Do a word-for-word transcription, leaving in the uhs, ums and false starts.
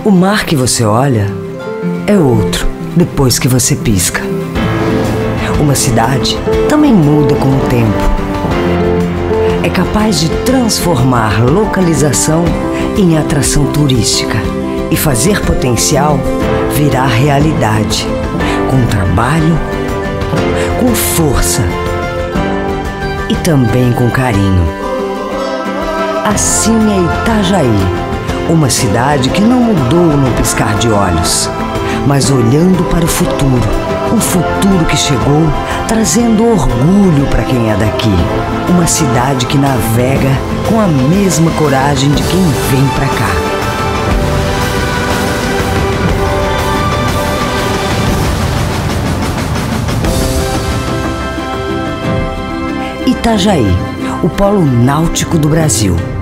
O mar que você olha é outro depois que você pisca. Uma cidade também muda com o tempo. É capaz de transformar localização em atração turística e fazer potencial virar realidade, com trabalho, com força e também com carinho. Assim é Itajaí. Uma cidade que não mudou num piscar de olhos, mas olhando para o futuro, um futuro que chegou trazendo orgulho para quem é daqui. Uma cidade que navega com a mesma coragem de quem vem para cá. Itajaí, o polo náutico do Brasil.